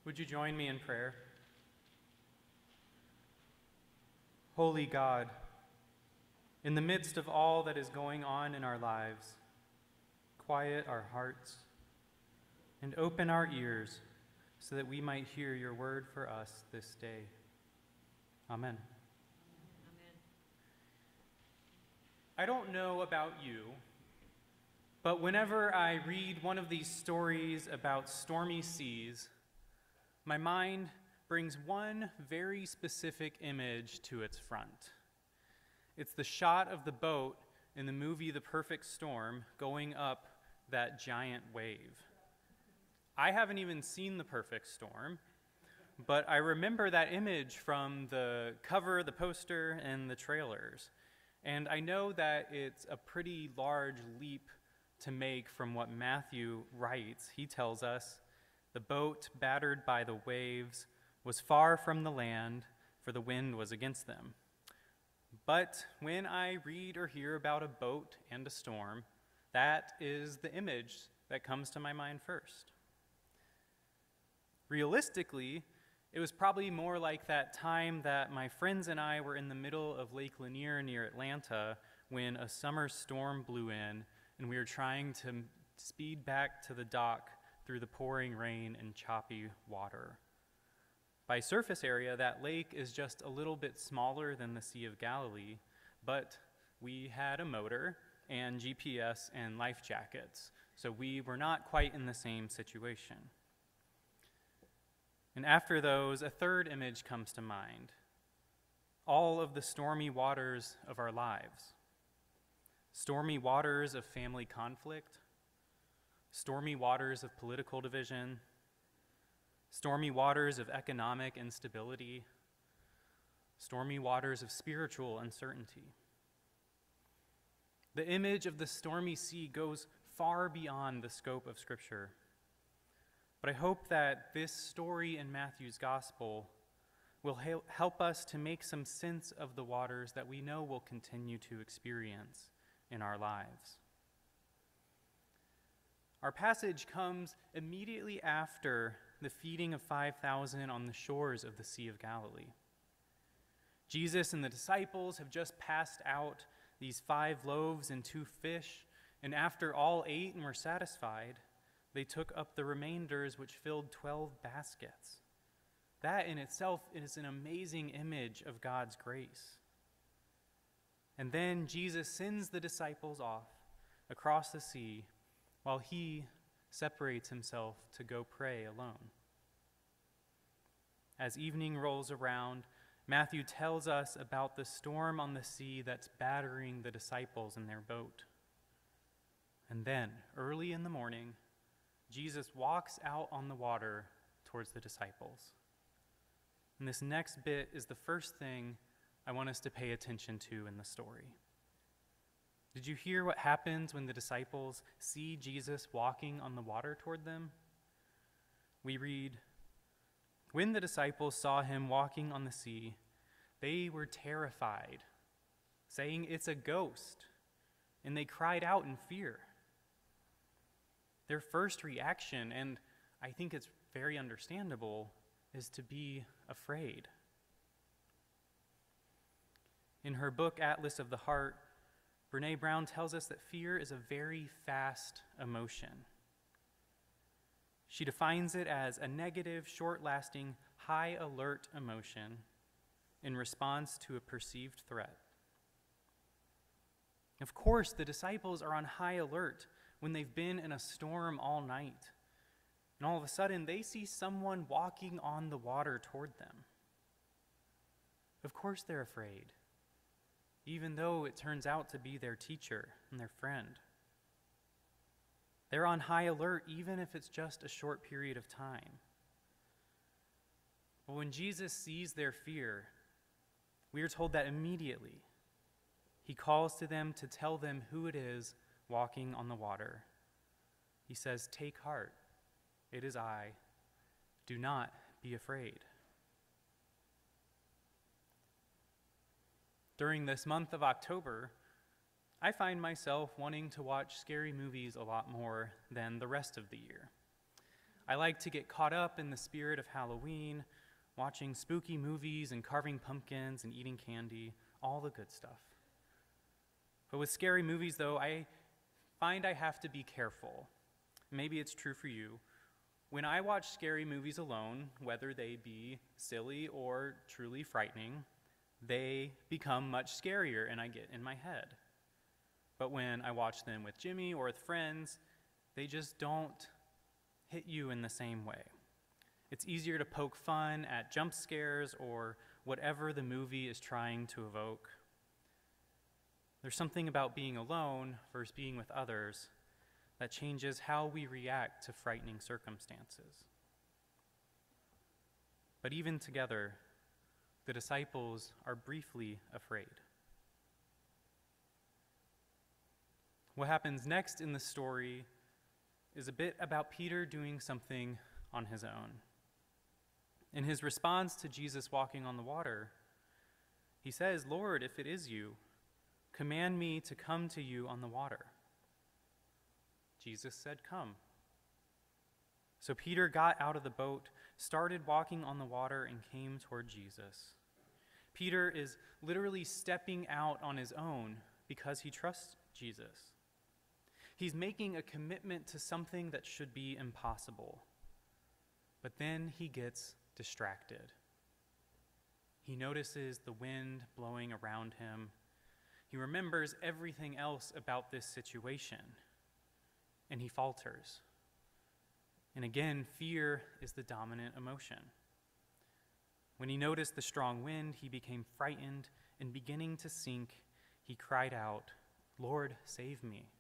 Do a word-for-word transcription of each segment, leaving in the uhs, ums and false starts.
Would you join me in prayer? Holy God, in the midst of all that is going on in our lives, quiet our hearts and open our ears so that we might hear your word for us this day. Amen. Amen. I don't know about you, but whenever I read one of these stories about stormy seas, my mind brings one very specific image to its front. It's the shot of the boat in the movie The Perfect Storm going up that giant wave. I haven't even seen The Perfect Storm, but I remember that image from the cover, the poster, and the trailers. And I know that it's a pretty large leap to make from what Matthew writes. He tells us, "The boat, battered by the waves, was far from the land, for the wind was against them." But when I read or hear about a boat and a storm, that is the image that comes to my mind first. Realistically, it was probably more like that time that my friends and I were in the middle of Lake Lanier near Atlanta when a summer storm blew in and we were trying to speed back to the dock through the pouring rain and choppy water. By surface area, that lake is just a little bit smaller than the Sea of Galilee, but we had a motor and G P S and life jackets, so we were not quite in the same situation. And after those, a third image comes to mind: all of the stormy waters of our lives. Stormy waters of family conflict, stormy waters of political division, stormy waters of economic instability, stormy waters of spiritual uncertainty. The image of the stormy sea goes far beyond the scope of Scripture. But I hope that this story in Matthew's Gospel will hel- help us to make some sense of the waters that we know we'll continue to experience in our lives. Our passage comes immediately after the feeding of five thousand on the shores of the Sea of Galilee. Jesus and the disciples have just passed out these five loaves and two fish, and after all ate and were satisfied, they took up the remainders, which filled twelve baskets. That in itself is an amazing image of God's grace. And then Jesus sends the disciples off across the sea while he separates himself to go pray alone. As evening rolls around, Matthew tells us about the storm on the sea that's battering the disciples in their boat. And then, early in the morning, Jesus walks out on the water towards the disciples. And this next bit is the first thing I want us to pay attention to in the story. Did you hear what happens when the disciples see Jesus walking on the water toward them? We read, "When the disciples saw him walking on the sea, they were terrified, saying, 'It's a ghost,' and they cried out in fear." Their first reaction, and I think it's very understandable, is to be afraid. In her book, Atlas of the Heart, Brené Brown tells us that fear is a very fast emotion. She defines it as a negative, short-lasting, high-alert emotion in response to a perceived threat. Of course, the disciples are on high alert when they've been in a storm all night, and all of a sudden they see someone walking on the water toward them. Of course they're afraid, even though it turns out to be their teacher and their friend. They're on high alert even if it's just a short period of time. But when Jesus sees their fear, we are told that immediately he calls to them to tell them who it is walking on the water. He says, "Take heart, it is I. Do not be afraid." During this month of October, I find myself wanting to watch scary movies a lot more than the rest of the year. I like to get caught up in the spirit of Halloween, watching spooky movies and carving pumpkins and eating candy, all the good stuff. But with scary movies, though, I find I have to be careful. Maybe it's true for you. When I watch scary movies alone, whether they be silly or truly frightening, they become much scarier and I get in my head. But when I watch them with Jimmy or with friends, they just don't hit you in the same way. It's easier to poke fun at jump scares or whatever the movie is trying to evoke. There's something about being alone versus being with others that changes how we react to frightening circumstances. But even together, the disciples are briefly afraid. What happens next in the story is a bit about Peter doing something on his own. In his response to Jesus walking on the water, he says, "Lord, if it is you, command me to come to you on the water." Jesus said, "Come." So Peter got out of the boat, started walking on the water, and came toward Jesus. Peter is literally stepping out on his own because he trusts Jesus. He's making a commitment to something that should be impossible. But then he gets distracted. He notices the wind blowing around him. He remembers everything else about this situation, and he falters. And again, fear is the dominant emotion. When he noticed the strong wind, he became frightened, and beginning to sink, he cried out, "Lord, save me."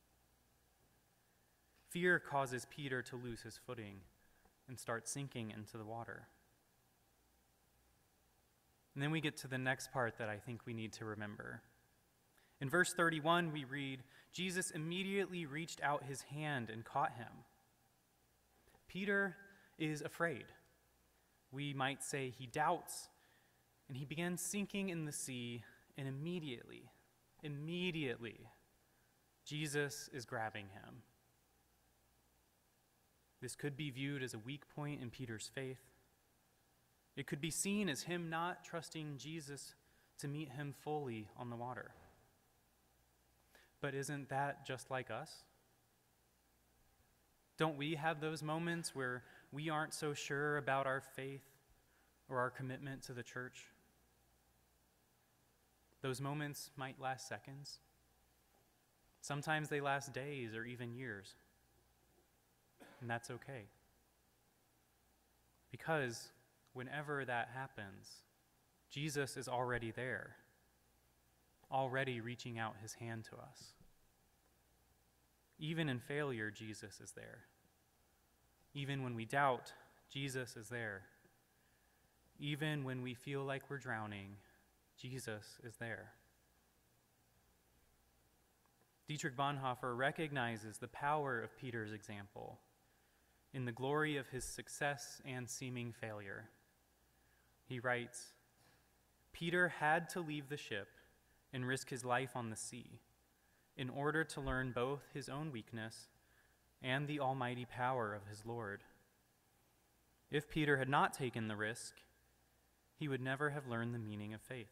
Fear causes Peter to lose his footing and start sinking into the water. And then we get to the next part that I think we need to remember. In verse thirty-one, we read, Jesus immediately reached out his hand and caught him. Peter is afraid. We might say he doubts, and he begins sinking in the sea, and immediately, immediately, Jesus is grabbing him. This could be viewed as a weak point in Peter's faith. It could be seen as him not trusting Jesus to meet him fully on the water. But isn't that just like us? Don't we have those moments where we aren't so sure about our faith or our commitment to the church? Those moments might last seconds. Sometimes they last days or even years. And that's okay. Because whenever that happens, Jesus is already there, already reaching out his hand to us. Even in failure, Jesus is there. Even when we doubt, Jesus is there. Even when we feel like we're drowning, Jesus is there. Dietrich Bonhoeffer recognizes the power of Peter's example in the glory of his success and seeming failure. He writes, Peter had to leave the ship and risk his life on the sea in order to learn both his own weakness and the almighty power of his Lord. If Peter had not taken the risk, he would never have learned the meaning of faith.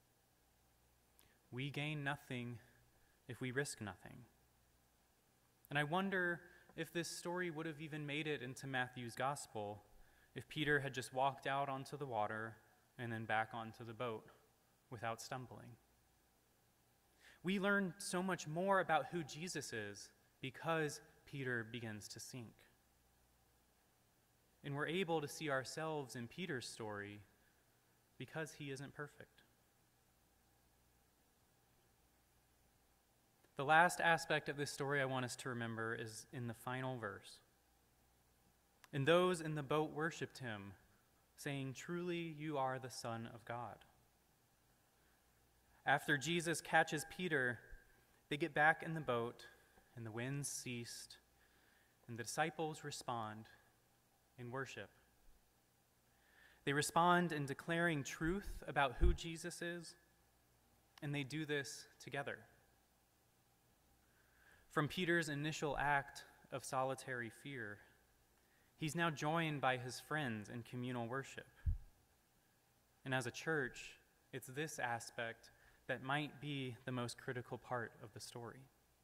We gain nothing if we risk nothing. And I wonder if this story would have even made it into Matthew's gospel if Peter had just walked out onto the water and then back onto the boat without stumbling. We learn so much more about who Jesus is because Peter begins to sink. And we're able to see ourselves in Peter's story because he isn't perfect. The last aspect of this story I want us to remember is in the final verse. And those in the boat worshiped him, saying, "Truly you are the Son of God." After Jesus catches Peter, they get back in the boat, and the winds ceased, and the disciples respond in worship. They respond in declaring truth about who Jesus is, and they do this together. From Peter's initial act of solitary fear, He's now joined by his friends in communal worship. And as a church, it's this aspect that might be the most critical part of the story.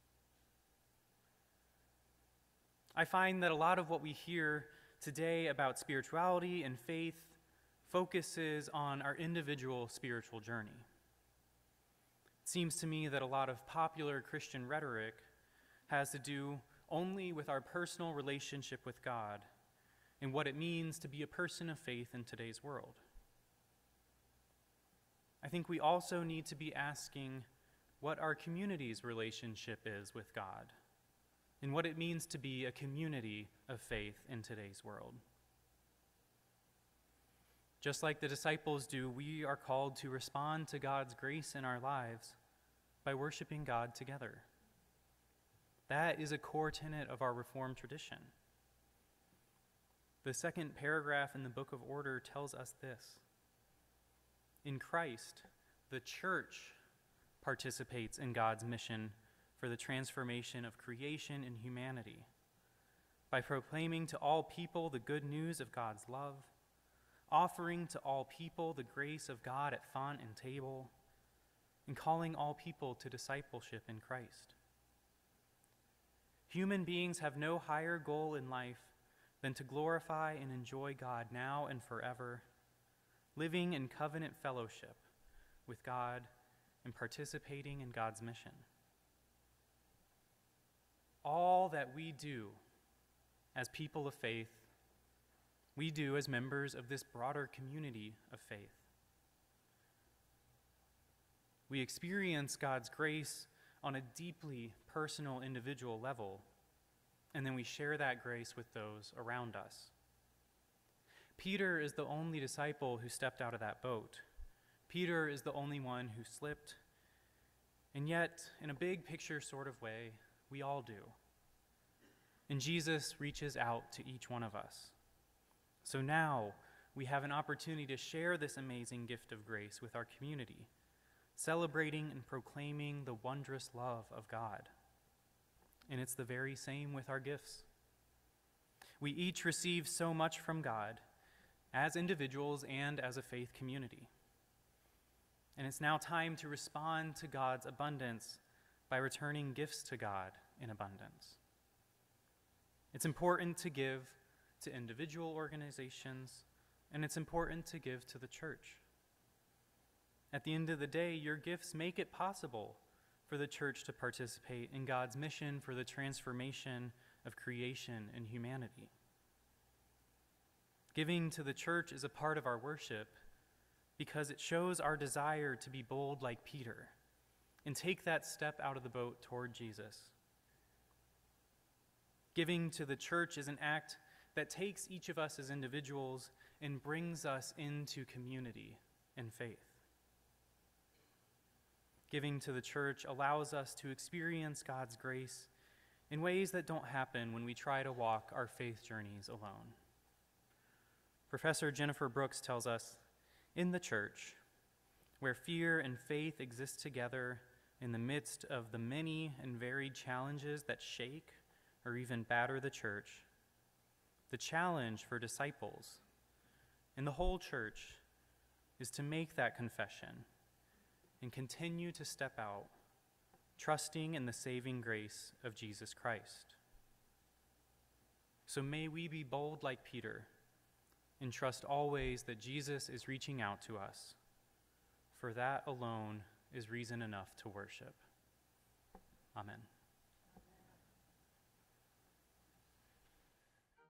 I find that a lot of what we hear today about spirituality and faith focuses on our individual spiritual journey. It seems to me that a lot of popular Christian rhetoric has to do only with our personal relationship with God and what it means to be a person of faith in today's world. I think we also need to be asking what our community's relationship is with God and what it means to be a community of faith in today's world. Just like the disciples do, we are called to respond to God's grace in our lives by worshiping God together. That is a core tenet of our Reformed tradition. The second paragraph in the Book of Order tells us this: in Christ, the church participates in God's mission for the transformation of creation and humanity by proclaiming to all people the good news of God's love, offering to all people the grace of God at font and table, and calling all people to discipleship in Christ. Human beings have no higher goal in life than to glorify and enjoy God now and forever, living in covenant fellowship with God and participating in God's mission. All that we do as people of faith, we do as members of this broader community of faith. We experience God's grace on a deeply personal, individual level, and then we share that grace with those around us. Peter is the only disciple who stepped out of that boat. Peter is the only one who slipped, and yet, in a big picture sort of way, we all do. And Jesus reaches out to each one of us. So now we have an opportunity to share this amazing gift of grace with our community, celebrating and proclaiming the wondrous love of God. And it's the very same with our gifts. We each receive so much from God as individuals and as a faith community. And it's now time to respond to God's abundance by returning gifts to God in abundance. It's important to give to individual organizations, and it's important to give to the church. At the end of the day, your gifts make it possible for the church to participate in God's mission for the transformation of creation and humanity. Giving to the church is a part of our worship because it shows our desire to be bold like Peter and take that step out of the boat toward Jesus. Giving to the church is an act that takes each of us as individuals and brings us into community and faith. Giving to the church allows us to experience God's grace in ways that don't happen when we try to walk our faith journeys alone. Professor Jennifer Brooks tells us, in the church, where fear and faith exist together in the midst of the many and varied challenges that shake or even batter the church, the challenge for disciples and the whole church is to make that confession and continue to step out, trusting in the saving grace of Jesus Christ. So may we be bold like Peter and trust always that Jesus is reaching out to us, for that alone is reason enough to worship. Amen.